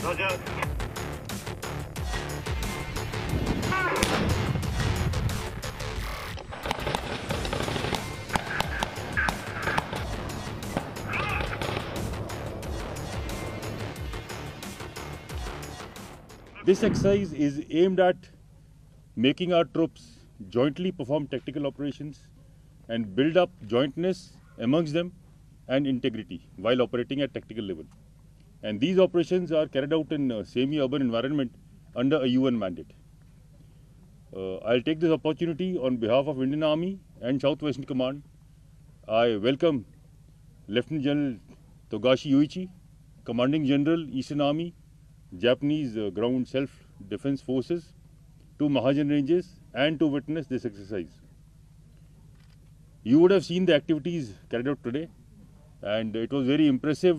Roger. This exercise is aimed at making our troops jointly perform tactical operations and build up jointness amongst them and integrity while operating at tactical level. And these operations are carried out in a semi-urban environment under a UN mandate. I'll take this opportunity on behalf of Indian Army and South Western Command. I welcome Lieutenant General Togashi Yuichi, Commanding General Eastern Army, Japanese Ground Self-Defense Forces, to Mahajan Ranges and to witness this exercise. You would have seen the activities carried out today, and it was very impressive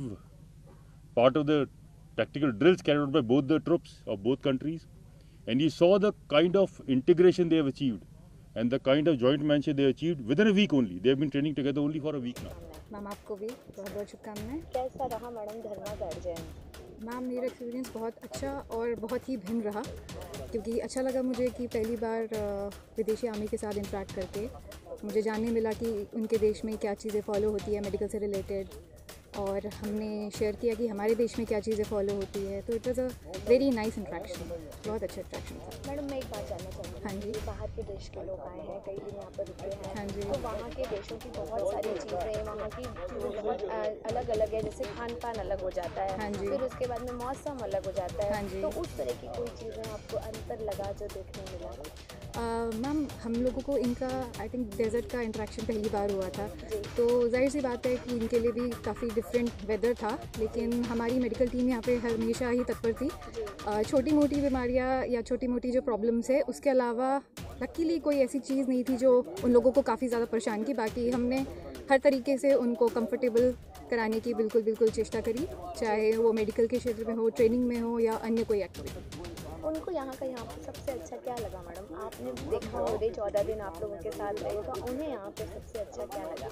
part of the tactical drills carried out by both the troops of both countries, and you saw the kind of integration they have achieved and the kind of joint manship they achieved within a week only. They have been training together only for a week now. Ma'am आपको भी बहुत बहुत शुभकामनाएं। कैसा रहा madam धर्मा guardian? Ma'am मेरा experience बहुत अच्छा और बहुत ही भिन्न रहा, क्योंकि अच्छा लगा मुझे कि पहली बार विदेशी आर्मी के साथ इंटरेक्ट करके मुझे जानने मिला कि उनके देश में क्या चीज़ें फॉलो होती है मेडिकल से रिलेटेड, और हमने शेयर किया कि हमारे देश में क्या चीज़ें फॉलो होती है। तो it was a very nice interaction, बहुत अच्छा इंट्रैक्शन था। मैडम मैं एक बात जानना चाहूँगी। हाँ जी। बाहर के देश के लोग आए हैं, कई दिन यहाँ पर रुके हैं। हाँ जी। तो वहाँ के देशों की बहुत सारी चीज़ें, वहाँ की चीज़ें बहुत अलग अलग है, जैसे खान पान अलग हो जाता है। हाँ जी। फिर उसके बाद में मौसम अलग हो जाता है। हाँ जी। तो उस तरह की कोई चीज़ें आपको अंतर लगा जो देखने मिला? मैम हम लोगों को इनका आई थिंक डेजर्ट का इंटरेक्शन पहली बार हुआ था, तो जाहिर सी बात है कि इनके लिए भी काफ़ी डिफरेंट वेदर था, लेकिन हमारी मेडिकल टीम यहाँ पे हमेशा ही तत्पर थी। छोटी मोटी बीमारियाँ या छोटी मोटी जो प्रॉब्लम्स है उसके अलावा लकीली कोई ऐसी चीज़ नहीं थी जो उन लोगों को काफ़ी ज़्यादा परेशान की। बाकी हमने हर तरीके से उनको कंफर्टेबल कराने की बिल्कुल चेष्टा करी, चाहे वो मेडिकल के क्षेत्र में हो, ट्रेनिंग में हो या अन्य कोई एक्टिविटी। उनको यहाँ पर सबसे अच्छा क्या लगा मैडम? आपने देखा पूरे 14 दिन आप लोगों के साथ रहे, तो उन्हें यहाँ पे सबसे अच्छा क्या लगा?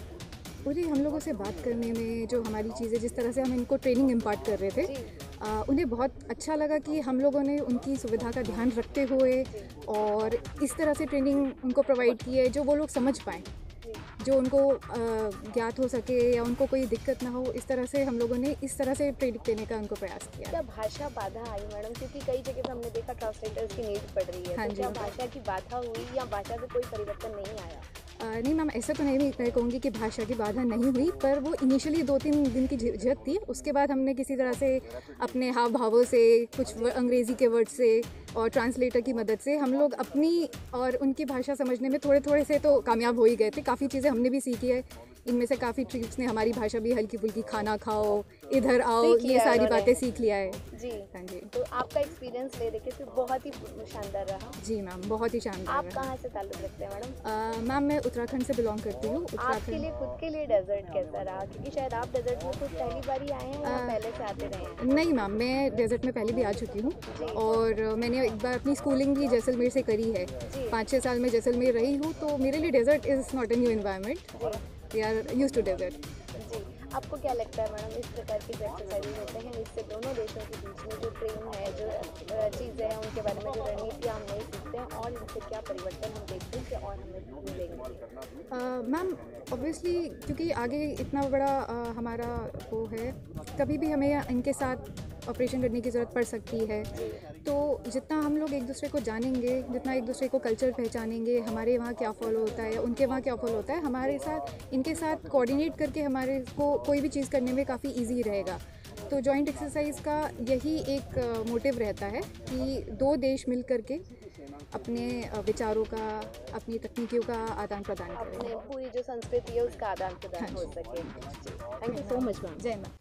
पूरी हम लोगों से बात करने में जो हमारी चीज़ें, जिस तरह से हम इनको ट्रेनिंग इम्पार्ट कर रहे थे, उन्हें बहुत अच्छा लगा कि हम लोगों ने उनकी सुविधा का ध्यान रखते हुए और इस तरह से ट्रेनिंग उनको प्रोवाइड की है जो वो लोग समझ पाएँ, जो उनको ज्ञात हो सके या उनको कोई दिक्कत ना हो। इस तरह से हम लोगों ने इस तरह से ट्रेनिंग देने का उनको प्रयास किया। क्या भाषा बाधा आई मैडम? क्योंकि कई जगह पे हमने देखा ट्रांसलेटर्स की नीड पड़ रही है। हाँ तो जी। क्या भाषा की बाधा हुई या भाषा से कोई परिवर्तन नहीं आया? नहीं मैम, ऐसा तो नहीं मैं कहूँगी कि भाषा की बाधा नहीं हुई, पर वो इनिशियली 2-3 दिन की झिझक थी। उसके बाद हमने किसी तरह से अपने हाव भावों से, कुछ अंग्रेज़ी के वर्ड से और ट्रांसलेटर की मदद से हम लोग अपनी और उनकी भाषा समझने में थोड़े से तो कामयाब हो ही गए थे। काफ़ी चीज़ें हमने भी सीखी है, इनमें से काफ़ी ट्रिप्स ने हमारी भाषा भी हल्की फुल्की, खाना खाओ, इधर आओ, ये सारी बातें सीख लिया है। जी हाँ जी। तो आपका एक्सपीरियंस ले देखे तो बहुत ही शानदार रहा। जी मैम, बहुत ही शानदार आप रहा। कहाँ से ताल्लुक़ रखते हैं मैडम? मैम मैं उत्तराखंड से बिलोंग करती हूँ। आपके लिए खुद के लिए डेजर्ट कैसा रहा? क्योंकि शायद आप डेजर्ट में खुद पहली बार ही आए हैं या पहले से आते रहे हैं? नहीं मैम, मैं डेजर्ट में पहले भी आ चुकी हूँ और मैंने एक बार अपनी स्कूलिंग भी जैसलमेर से करी है। 5-6 साल में जैसलमेर रही हूँ, तो मेरे लिए desert is not a new environment. We are used to desert. जी, आपको क्या लगता है मैडम, इस प्रकार की जो एक्सरसाइज होते हैं इससे दोनों देशों के बीच में जो प्रेम है, जो चीज़ें हैं उनके बारे में, जो रणनीतियाँ हम नहीं सीखते हैं, और इनसे क्या परिवर्तन हम देखते हैं कि और हमें मिलेंगे? मैम ऑब्वियसली क्योंकि आगे इतना बड़ा हमारा वो है, कभी भी हमें इनके साथ ऑपरेशन करने की ज़रूरत पड़ सकती है। तो जितना हम लोग एक दूसरे को जानेंगे, जितना एक दूसरे को कल्चर पहचानेंगे, हमारे वहाँ क्या फॉलो होता है, उनके वहाँ क्या फॉलो होता है, हमारे साथ इनके साथ कोऑर्डिनेट करके हमारे को कोई भी चीज़ करने में काफ़ी ईजी रहेगा। तो जॉइंट एक्सरसाइज का यही एक मोटिव रहता है कि 2 देश मिल करके अपने विचारों का, अपनी तकनीकियों का आदान प्रदान करें, अपने पूरी जो संस्कृति है उसका आदान प्रदान हो सके। Thank you so much ma'am. जय ma'am.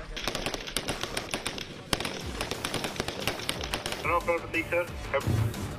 Turn off, Dr. Teacher.